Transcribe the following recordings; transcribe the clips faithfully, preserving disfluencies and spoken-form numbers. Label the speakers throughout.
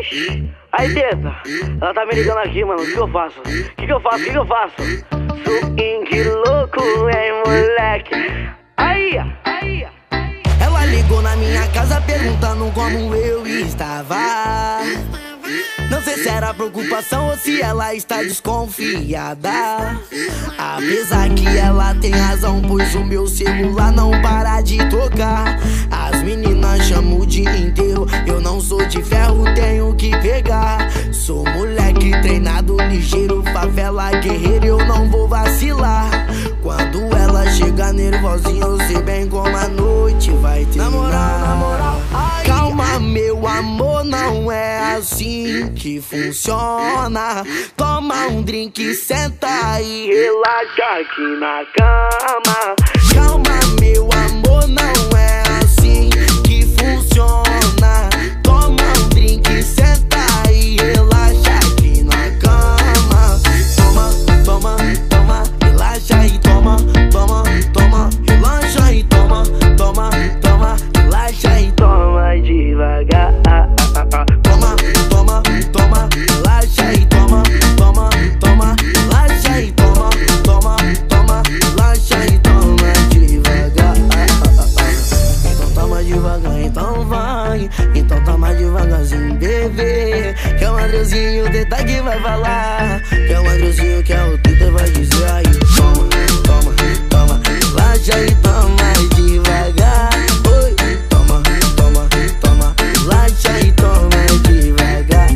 Speaker 1: Oxi, aí teta, ela tá me ligando aqui, mano, o que eu faço? O que que eu faço? O que que eu faço? Swing louco, hein, moleque? Aí, aí.
Speaker 2: Ela ligou na minha casa perguntando como eu estava. Não sei se era preocupação ou se ela está desconfiada. Apesar que ela tem razão, pois o meu celular não para de tocar. As meninas chamam o dia inteiro, eu não sou de ferro, tenho que pegar. Sou moleque treinado, ligeiro, favela guerreiro, eu não vou vacilar. Quando ela chega nervosinha, eu sei bem como a noite vai terminar. Na moral, na moral, ai, calma meu amor, não é assim que funciona. Toma um drink, senta e relaxa aqui na cama. Calma meu amor, não é assim que funciona. Toma um drink, senta e relaxa aqui na cama. Toma, toma, toma, relaxa e toma, toma, toma, relaxa e toma, toma, toma, relaxa e toma devagar. Toma, toma, toma, relaxa e toma, toma, toma, relaxa e toma, toma, toma, relaxa e toma devagar. Então toma devagar, então vai. Então toma devagarzinho, bebê. Que é o Andreuzinho, teta que vai falar. Que é o Andreuzinho, que é o teta vai dizer aí. Toma, toma, toma, relaxa e toma devagar. Oi, toma, toma, toma, relaxa e toma devagar.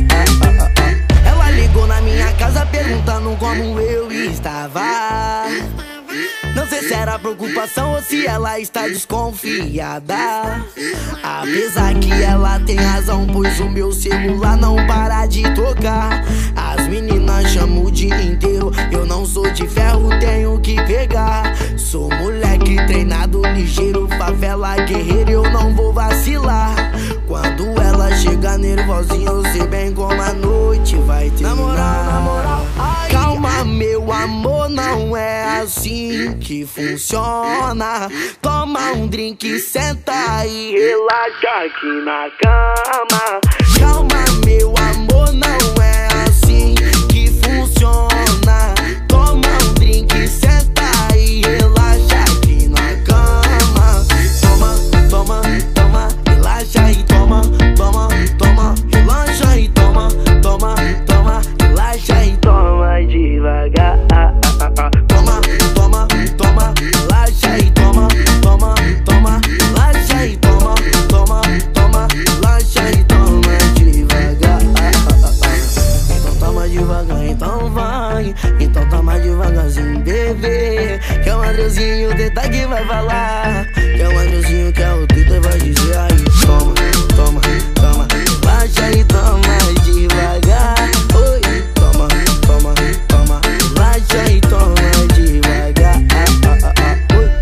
Speaker 2: Ela ligou na minha casa perguntando como eu estava. Não sei se era preocupação ou se ela está desconfiada. Apesar que ela tem razão, pois o meu celular não para de tocar. As meninas chamam o dia inteiro, eu não sou de ferro, tenho que pegar. Sou moleque treinado, ligeiro, favela guerreiro, eu não vou vacilar. Quando ela chega nervosinha, eu sei bem como a noite vai terminar. Na moral, na moral, ai, calma meu amor, não é assim que funciona. Toma um drink, senta e relaxa aqui na cama. Calma meu amor, não é assim que funciona. Toma um drink, senta e relaxa aqui na cama. Toma, toma, toma, relaxa e toma, toma, toma, relaxa e toma, toma, toma, relaxa e toma devagar. Toma, toma, toma, relaxa e toma, toma, toma, relaxa e toma, toma, toma, relaxa e toma devagar. Então toma devagar, então vai. Então toma devagarzinho, bebê. Que é o Andreuzinho, teta que vai falar. Que é o Andreuzinho, que é o teta vai dizer aí. Toma, toma, toma, relaxa e toma devagar. Oi, toma, toma, toma, relaxa e toma devagar. Oi.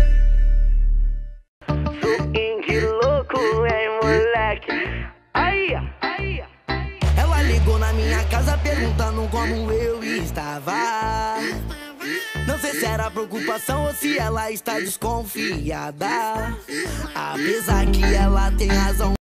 Speaker 1: Swing louco, hein, moleque? Aí, aí.
Speaker 2: Ela ligou na minha casa perguntando como eu estava. Não sei se era preocupação ou se ela está desconfiada. Apesar que ela tem razão.